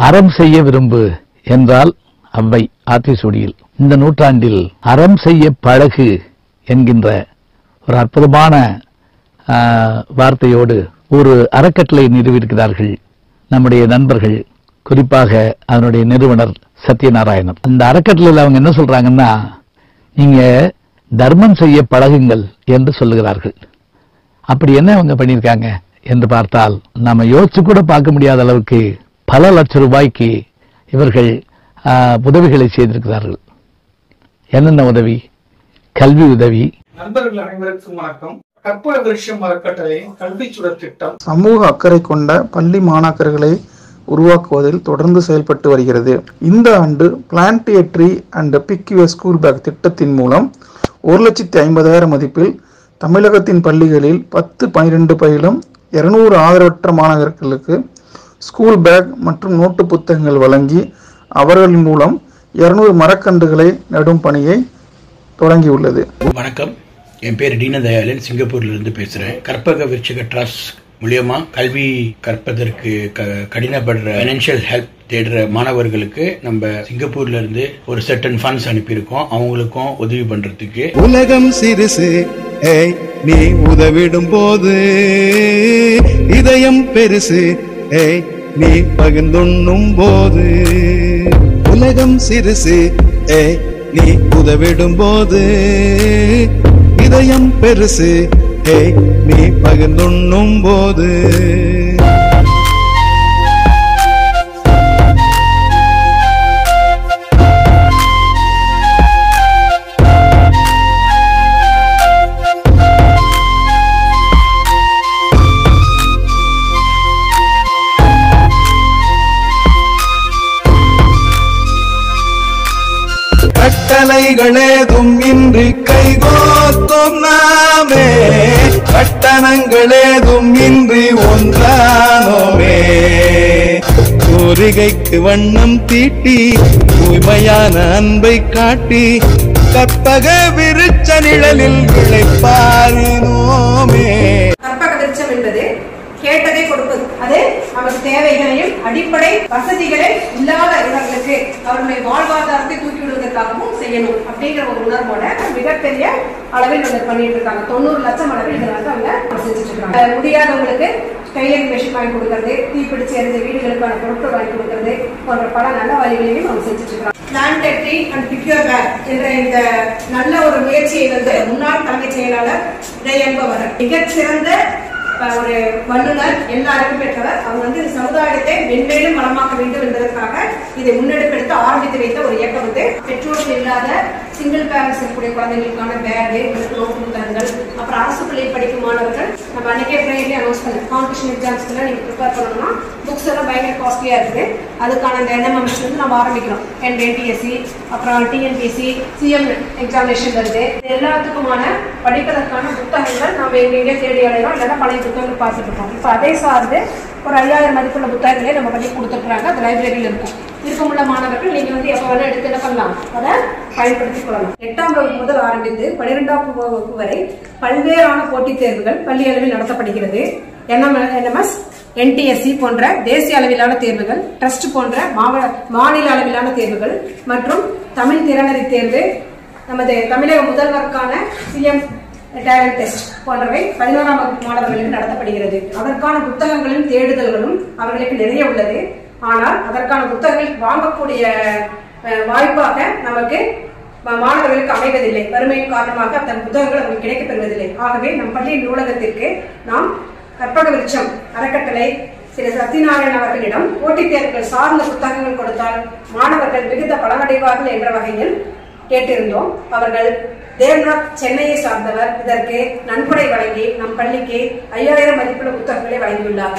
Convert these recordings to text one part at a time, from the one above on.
அறம் செய்ய விரும்பு என்றால் அவ்வை ஆத்திசூடியில். இந்த நூற்றாண்டில் அறம் செய்ய பழகு என்கின்ற ஒரு அற்புதமான வார்த்தையோடு ஒரு அறக்கட்டளை நிறுவியிருக்கிறார்கள் நம்முடைய நண்பர்கள், குறிப்பாக அதனுடைய நிறுவனர் சத்யநாராயணன். அந்த அறக்கட்டளையில் அவங்க என்ன சொல்றாங்கன்னா, நீங்க தர்மம் செய்ய பழகுங்கள் என்று சொல்லுகிறார்கள். அப்படி என்ன அவங்க பண்ணியிருக்காங்க என்று பார்த்தால், நம்ம யோசிச்சு கூட பார்க்க முடியாத அளவுக்கு பல லட்சம் ரூபாய்க்கு இவர்கள் உதவிகளை செய்திருக்கிறார்கள். என்னென்ன உதவி? கல்வி உதவி. நண்பர்கள் அனைவருக்கும் வணக்கம். கற்பக விருட்சம் அறக்கட்டளை கல்வி சுடர் திட்டம் சமூக அக்கறை கொண்ட பள்ளி மாணாக்கர்களை உருவாக்குவதில் தொடர்ந்து செயல்பட்டு வருகிறது. இந்த ஆண்டு plant a tree and pick your school bag திட்டத்தின் மூலம் 1,50,000 மதிப்பில் தமிழகத்தின் பள்ளிகளில் 10-12 பயிலும் 200 ஆதரவற்ற மாணவர்களுக்கு ஸ்கூல் பேக் மற்றும் நோட்டு புத்தகங்கள் வழங்கி அவர்களின் மூலம் 200 மரக்கன்றுகளை நடும் பணியை தொடங்கியுள்ளது. வணக்கம், என் பேர் தீனதயாளன், சிங்கப்பூர்ல இருந்து பேசுறேன். கற்பக விருட்சக ட்ரஸ்ட் மூலியமா கல்வி கற்பதற்கு கடினப்படுற பைனான்சியல் ஹெல்ப் தேடுற மாணவர்களுக்கு நம்ம சிங்கப்பூர்ல இருந்து ஒரு சர்டன் ஃபண்ட்ஸ் அனுப்பியிருக்கோம். அவங்களுக்கும் உதவி பண்றதுக்கு. உலகம் சிறுசு, நீ உதவிடும் போது இதயம் பெருசு, நீ பகிர்ந்துண்ணும் போது. உலகம் சிறுசு, நீ உதவிடும் போது இதயம் பெருசு, நீ பகிர்ந்துண்ணும் போது. கட்டளைகளேதும் இன்றி கைகோத்தும் நாமே, கட்டணங்களேதும் இன்றி ஒன்றானோமே. கோரிகைக்கு வண்ணம் தீட்டி தூய்மையான அன்பை காட்டி கற்பக விருட்ச நிழலில் இளைப்பாரினோமே. கற்பக விருட்சம் என்பது கேட்டதை கொடுப்பது. அது நமக்கு தேவைகளையும் அடிப்படை வசதிகளை இல்லாத இவர்களுக்கு அவர்களுடைய வாழ்வாதாரத்தை தூக்கி விடுவதற்காகவும் செய்யணும் அப்படிங்கிற ஒரு உணர்வோட மிகப்பெரிய அளவில் வந்து பண்ணிட்டு இருக்காங்க. 90 லட்சம் அளவில் இதை வந்து அவங்க செஞ்சுட்டு இருக்காங்க. முடியாதவங்களுக்கு டைலரிங் மெஷின் வாங்கி கொடுக்கறது, தீப்பிடிச்சு எரிஞ்ச வீடுகளுக்கான பொருட்கள் வாங்கி கொடுக்கறது போன்ற பல நல்ல வழிகளையும் அவங்க செஞ்சுட்டு இருக்காங்க. Plant a tree and pick your bag என்ற இந்த நல்ல ஒரு முயற்சியை வந்து முன்னாள் தலைமைச் செயலாளர் என்பவர் மிகச்சிறந்த ஒரு வல்லுநர், எல்லாருக்கும் பெற்றவர். அவங்க வந்து சமுதாயத்தை மென்மேலும் வளமாக்க வேண்டும் என்பதற்காக இதை முன்னெடுப்பெடுத்து ஆரம்பித்து வைத்த ஒரு இயக்கம் வந்து பெற்றோர்கள் இல்லாத சிங்கிள் பேரண்ட்ஸ் இருக்கக்கூடிய குழந்தைகளுக்கான பேகு, நோட்டு புத்தகங்கள், அப்புறம் அரசு பள்ளியில் படிக்கும் மாணவர்கள் நம்ம அன்னைக்கே ட்ரெயின்லேயே அனௌன்ஸ் பண்ண காம்படிஷன் எக்ஸாம்ஸ்க்குலாம் நீங்கள் ப்ரிப்பேர் பண்ணணும்னா புக்ஸ் எல்லாம் பயங்கர காஸ்ட்லியாக இருக்குது. அதுக்கான இந்த NMMS வந்து நம்ம ஆரம்பிக்கிறோம். NTSC, அப்புறம் TNPSC, CM எக்ஸாமினேஷன் வருது. எல்லாத்துக்குமான படிப்பதற்கான புத்தகங்கள் நம்ம எங்கெங்கே தேடி அடைகிறோம், இல்லைன்னா பழைய புத்தகங்கள் பார்த்துட்டு இருக்கோம். இப்போ அதே சார்ந்து ஒரு 5000 மதிப்புள்ள புத்தகங்களே நம்ம பண்ணி கொடுத்துருக்குறாங்க. அது லைப்ரரியில் இருக்கும். விருப்பமுள்ள மாணவர்கள் நீங்கள் வந்து எப்போ வேணால் எடுத்து என்ன பண்ணலாம், அதை பயன்படுத்திக் கொள்ளலாம். 8ஆம் வகுப்பு முதல் ஆரம்பித்து 12ஆம் வகுப்பு வரை பல்வேறான போட்டித் தேர்வுகள் பள்ளி அளவில் நடத்தப்படுகிறது. NMS, NTSC போன்ற தேசிய அளவிலான தேர்வுகள், ட்ரஸ்ட் போன்ற மாநில அளவிலான தேர்வுகள் மற்றும் தமிழ் திறனறி தேர்வு, நமது தமிழக முதல்வருக்கான CM டேலண்ட் டெஸ்ட் போன்றவை 11ஆம் வகுப்பு மாணவர்களுக்கு நடத்தப்படுகிறது. அதற்கான புத்தகங்களின் தேடுதல்களும் அவர்களுக்கு நிறைய உள்ளது. ஆனால் அதற்கான புத்தகங்கள் வாங்கக்கூடிய வாய்ப்பாக நமக்கு மாணவர்களுக்கு அமைவதில்லை. வறுமையின் காரணமாக அந்த புத்தகங்கள் அவங்களுக்கு கிடைக்கப்பெறுவதில்லை. ஆகவே நம் பள்ளியின் நூலகத்திற்கு நாம் கற்பக விருட்சம் அறக்கட்டளை திரு சத்யநாராயணன் அவர்களிடம் போட்டித் தேர்வுகள் சார்ந்த புத்தகங்கள் கொடுத்தால் மாணவர்கள் மிகுந்த பலனடைவார்கள் என்ற வகையில் கேட்டிருந்தோம். அவர்கள் தேவ்நாத், சென்னையை சார்ந்தவர், இதற்கு நன்கொடை வழங்கி நம் பள்ளிக்கு 5000 மதிப்புள்ள புத்தகங்களை வழங்கியுள்ளார்.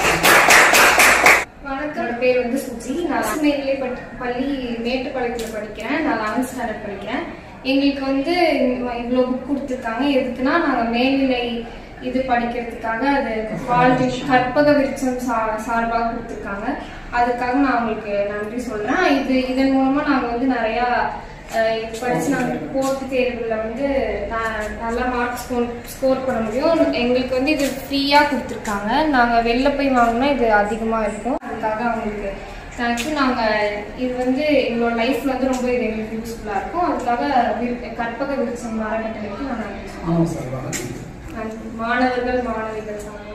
வணக்கம், பேர் வந்து சுஜி. நான் மேல்நிலை பள்ளி மேட்டுப்பாளையத்தில் படிக்கிறேன். நான் 11th ஸ்டாண்டர்ட் படிக்கிறேன். எங்களுக்கு வந்து இவ்வளோ புக் கொடுத்துருக்காங்க. எதுக்குன்னா நாங்கள் மேல்நிலை இது படிக்கிறதுக்காக அது கற்பக விருட்சம் சார்பாக கொடுத்துருக்காங்க. அதுக்காக நான் உங்களுக்கு நன்றி சொல்றேன். இதன் மூலமா நாங்கள் வந்து நிறையா படிச்சு நாங்கள் போட்டி தேர்வுல வந்து நல்லா மார்க்ஸ் ஸ்கோர் பண்ண முடியும். எங்களுக்கு வந்து இது ஃப்ரீயாக கொடுத்துருக்காங்க. நாங்கள் வெளில போய் வாங்கினா இது அதிகமாக இருக்கும். அதுக்காக அவங்களுக்கு தேங்க்யூ. நாங்கள் இது வந்து எங்களோட லைஃப்ல வந்து ரொம்ப இது எங்களுக்கு யூஸ்ஃபுல்லாக இருக்கும். அதுக்காக கற்பக விருட்சம் அறக்கட்டளைக்கு நான் மாணவர்கள் மாணவிகள் சங்கம்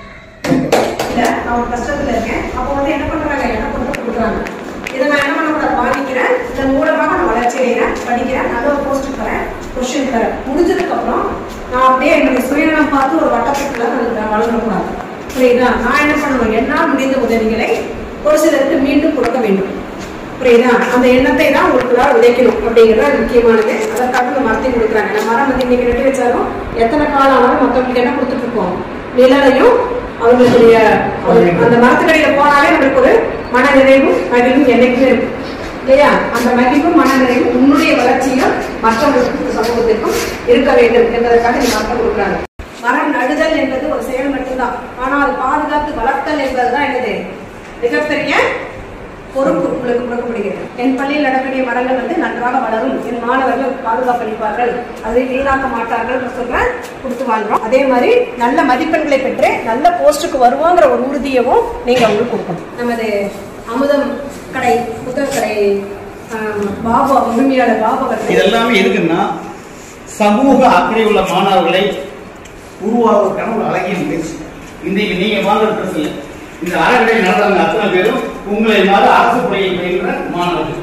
நான் கஷ்டத்துல இருக்கேன். அப்போ வந்து என்ன பண்றாங்க, என்ன கொண்டு கொடுக்குறாங்க. இதை நான் என்ன பண்ண வாங்கிக்கிறேன், இதன் மூலமாக நான் வளர்ச்சி அடைகிறேன், படிக்கிறேன், நல்ல ஒரு போஸ்ட் தரேன், கொஸ்டின் தரேன். முடிஞ்சதுக்கு அப்புறம் நான் அப்படியே என்னுடைய சுயநலம் பார்த்து ஒரு வட்டத்துக்குள்ள நான் வளர்ந்துக்கூடாது. புரியுதா? நான் என்ன பண்ணுவேன், என்னால் முடிந்த உதவிகளை ஒரு சிலருக்கு மீண்டும் கொடுக்க வேண்டும். புரியுதா? அந்த எண்ணத்தை தான் உங்களுக்குள்ள விதைக்கணும் அப்படிங்கிறது முக்கியமானது. அதற்காக இந்த மரத்தை கொடுக்குறாங்க. இந்த மரம் வந்து இன்னைக்கு நட்டு வச்சாலும் எத்தனை காலம் ஆனாலும் மற்றவங்களுக்கு என்ன கொடுத்துட்டு இருக்கோம், நிழலையும் அவங்களுடைய அந்த மரத்துக்கடியில போனாலே நம்மளுக்கு ஒரு மன நிறைவும் மகிழ்வும் என்னைக்குமே இருக்கும் இல்லையா? அந்த மகிழ்வும் மன நிறைவும் உன்னுடைய வளர்ச்சியும் மற்றவர்களுக்கும் சமூகத்திற்கும் இருக்க வேண்டும் என்பதற்காக நீ மரத்தை கொடுக்குறாங்க. மரம் நடுதல் என்பது ஒரு செயல் மட்டும்தான். ஆனால் பாதுகாத்து வளர்த்தல் என்பதுதான் என்னது மிகப்பெரிய பொறுப்பு உங்களுக்கு கொடுக்கப்படுகிறது. என் பள்ளியில் நடக்கூடிய மரங்கள் வந்து நன்றாக வளரும், என் மாணவர்கள் பாதுகாப்பளிப்பார்கள், அதை வீணாக்க மாட்டார்கள் சொல்ற கொடுத்து வாழ்றோம். அதே மாதிரி நல்ல மதிப்பெண்களை பெற்று நல்ல போஸ்டுக்கு வருவாங்கிற ஒரு உறுதியவும் நீங்க அவங்களுக்கு கொடுக்கணும். நமது அமுதம் கடை புத்தக கடை பாபா உரிமையாளர் பாபா அவர்கள் இதெல்லாமே எதுக்குன்னா சமூக அக்கறை உள்ள மாணவர்களை உருவாக்குவதற்கான ஒரு அழகிய முயற்சி. இன்றைக்கு நீங்க வாங்குற ட்ரெஸ் இல்லை, இந்த அறக்கட்டளை நடந்தவங்க அத்தனை பேரும் உங்களை மாதிரி அரசு பள்ளியில் பயின்ற மாணவர்கள்.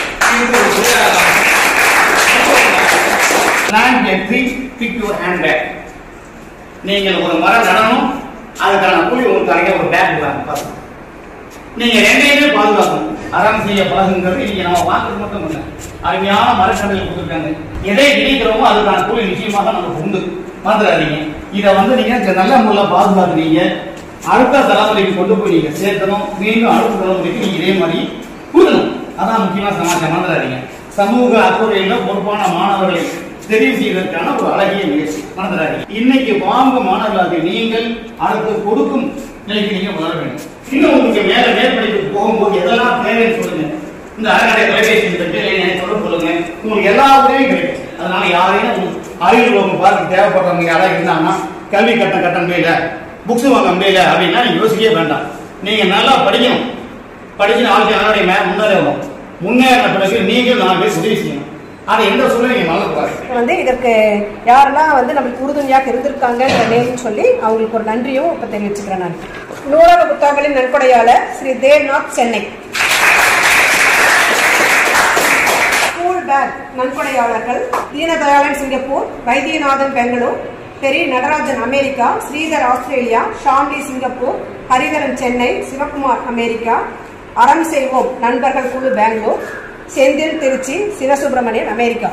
நீங்கள் ஒரு மரம் நடணும், அதுக்கான கூலி உங்களுக்கு கிடைக்க ஒரு பேக் வாங்க. நீங்க ரெண்டையுமே பாதுகாக்கணும். அறம் செய்ய பழகுங்கிறது நீங்க நம்ம வாங்குறது மட்டும் இல்லை, அருமையான மரக்கடைகள் கொடுத்துருக்காங்க. எதை இணைக்கிறோமோ அதுக்கான கூலி நிச்சயமாக நமக்கு உண்டு, மறந்துடாதீங்க. இதை வந்து நீங்க நல்ல முறையில் பாதுகாக்கிறீங்க, அடுத்த தலைமுறைக்கு கொண்டு போய் நீங்க சேர்க்கணும். மீண்டும் அடுத்த தலைமுறைக்கு நீங்க இதே மாதிரி கூடணும். அதான் முக்கியமான சமாச்சாரம், மறந்துடாதீங்க. சமூக அக்கறையில பொறுப்பான மாணவர்களை தெரிவு செய்வதற்கான ஒரு அழகிய முயற்சி, மறந்துடாதீங்க. இன்னைக்கு வாங்க மாணவர்களாக நீங்கள் அடுத்து கொடுக்கும் நிலைக்கு நீங்க வளர வேண்டும். இன்னும் உங்களுக்கு மேல மேற்படிப்புக்கு போகும்போது எதெல்லாம் தேவைன்னு சொல்லுங்க. இந்த அறக்கட்டளை தொலைபேசி தொடர்பு சொல்லுங்க, உங்களுக்கு எல்லா உதவியும் கிடைக்கும். அதனால யாரையும் அரியலூர் பார்க்க தேவைப்படுறவங்க யாராவது இருந்தாங்கன்னா கல்வி கட்ட முடியல, புக்ஸ் வாங்க முடியல அப்படின்னா நீங்க யோசிக்கவே வேண்டாம். நீங்க நல்லா படிக்கணும், படிச்சு நாளைக்கு யாருடைய முன்னேறணும். முன்னேறின பிறகு நீங்கள் 4 பேர் உதவி செய்யணும். அதை எந்த சூழ்நிலை நீங்க நல்லா வந்து இதற்கு யாரெல்லாம் வந்து நம்மளுக்கு உறுதுணையாக இருந்திருக்காங்க நேர்னு சொல்லி அவங்களுக்கு ஒரு நன்றியும் இப்ப தெரிவிச்சுக்கிறேன். நான் நூலக புத்தகங்களின் நன்கொடையாளர் ஸ்ரீ தேவ்நாத் சென்னை, ஸ்கூல் பேக் நன்கொடையாளர்கள் தீனதயாளன் சிங்கப்பூர், வைத்தியநாதன் பெங்களூர், பெரிய Natarajan America, Sridhar Australia, Shamli Singapore, Haridharan Chennai, Sivakumar America, அறம் செய்வோம் நண்பர்கள் குழு பெங்களூர், செந்தில் திருச்சி, சிவசுப்பிரமணியன் அமெரிக்கா.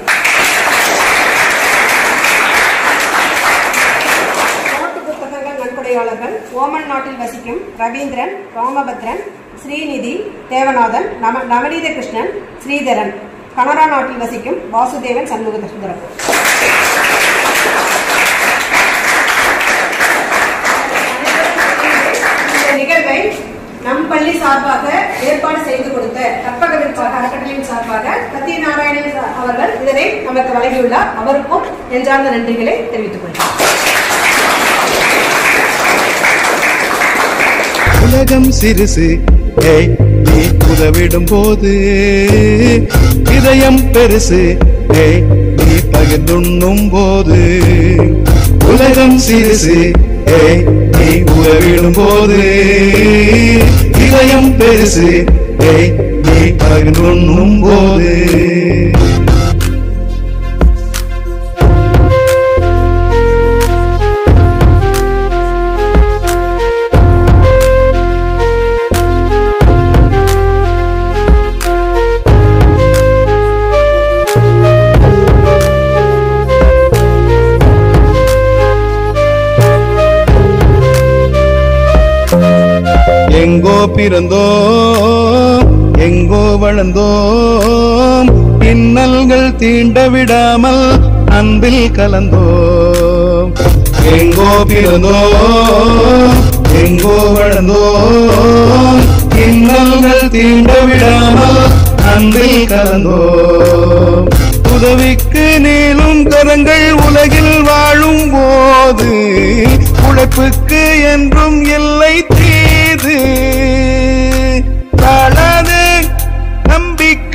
நோட்டு புத்தகங்கள் நன்கொடையாளர்கள் ஓமன் நாட்டில் வசிக்கும் ரவீந்திரன், ராமபத்ரன், ஸ்ரீநிதி, தேவநாதன், நவநீத கிருஷ்ணன், ஸ்ரீதரன், கனடா நாட்டில் வசிக்கும் வாசுதேவன், சண்முக சுந்தரம். நிகழ்வை நம் பள்ளி சார்பாக ஏற்பாடு செய்து கொடுத்த கற்பக விருட்சம் அறக்கட்டளையின் சார்பாக சத்யநாராயணன் அவர்கள் இதனை நமக்கு வழங்கியுள்ளார். அவருக்கும் நெஞ்சார்ந்த நன்றிகளை தெரிவித்துக் கொள்கிறேன். உலகம் சிறுசு, நீ உதவிடும் போது இதயம் பெருசு, நீ பகிர்ந்துண்ணும் போது. உலகம் சிறுசு, நீ உதவிடும் போது இதயம் பெருசு, நீ பகிர்ந்துண்ணும் போது. எங்கோ பிறந்தோம், எங்கோ வளர்ந்தோம், இன்னல்கள் தீண்ட விடாமல் அன்பில் கலந்தோம். எங்கோ பிறந்தோம், எங்கோ வளர்ந்தோம், இன்னல்கள் தீண்ட விடாமல் அன்பில் கலந்தோம். உதவிக்கு நீளும் கரங்கள் உலகில் வாழும் போது உழைப்புக்கு என்றும் எல்லை தீது.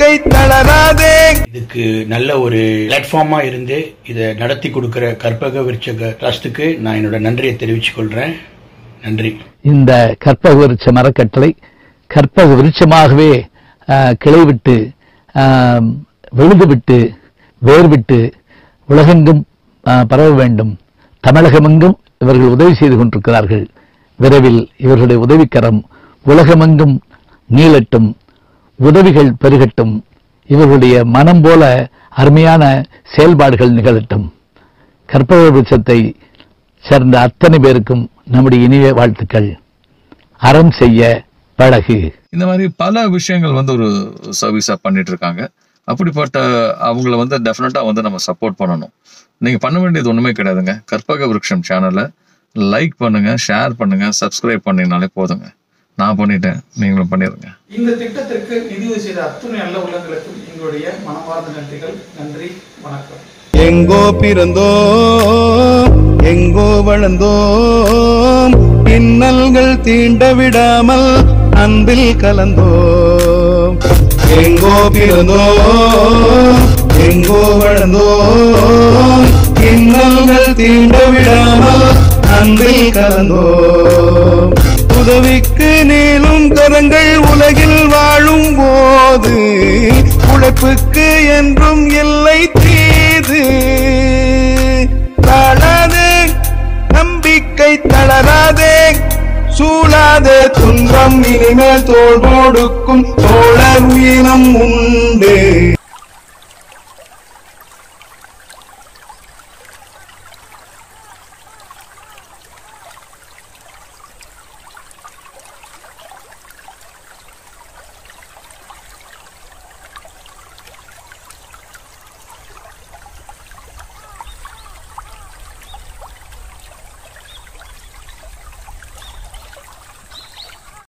நம்பிக்கை தளராதே. இதுக்கு நல்ல ஒரு பிளாட்ஃபார்மா இருந்து இதை நடத்தி கொடுக்கிற கற்பக விருட்சக ட்ரஸ்டுக்கு நான் என்னோட நன்றியை தெரிவித்துக் கொள்றேன். நன்றி. இந்த கற்பக விருட்ச மரக்கட்டளை கற்பக விருட்சமாகவே கிளை விட்டு விழுது விட்டு வேர் விட்டு உலகெங்கும் பரவ வேண்டும். தமிழகமெங்கும் இவர்கள் உதவி செய்து கொண்டிருக்கிறார்கள். விரைவில் இவர்களுடைய உதவிக்கரம் உலகமெங்கும் நீளட்டும், உதவிகள் பெருகட்டும், இவர்களுடைய மனம் போல அருமையான செயல்பாடுகள் நிகழட்டும். கற்பக விருட்சத்தை சேர்ந்த அத்தனை பேருக்கும் நம்முடைய இனிய வாழ்த்துக்கள். அறம் செய்ய பழகு. இந்த மாதிரி பல விஷயங்கள் ஒரு சர்வீஸா பண்ணிட்டு இருக்காங்க. அப்படிப்பட்ட அவங்கள டெஃபினட்டா நம்ம சப்போர்ட் பண்ணணும். நீங்க பண்ண வேண்டியது ஒண்ணுமே கிடையாதுங்க. கற்பக விருட்சம் சேனலை லைக் பண்ணுங்க, ஷேர் பண்ணுங்க, சப்ஸ்கிரைப் பண்ணீங்கனாலே போதுங்க. நான் பண்ணிட்டேன், நீங்களும் பண்ணிருங்க. இந்த திட்டத்திற்கு நிதி செய்த அத்துணை நல்ல உள்ளங்களுக்கும் எங்களுடைய மனமார்ந்த நன்றிகள். நன்றி, வணக்கம். எங்கோ பிறந்தோம், எங்கோ வளர்ந்தோம், இன்னல்கள் தீண்ட விடாமல் அன்பில் கலந்தோம். எங்கோ பிறந்தோம், எங்கோ வளர்ந்தோம், இன்னல்கள் தீண்ட விடாமல் அன்பில் கலந்தோம். உதவிக்கு நீளும் கரங்கள் உலகில் வாழும் போது உழைப்புக்கு என்றும் இல்லை தீது. தளராதே, நம்பிக்கை தளராதே, சூழாதே துன்பம் இனிமேல் தோள் கொடுக்கும் தோழர் உயிரம் உண்டு.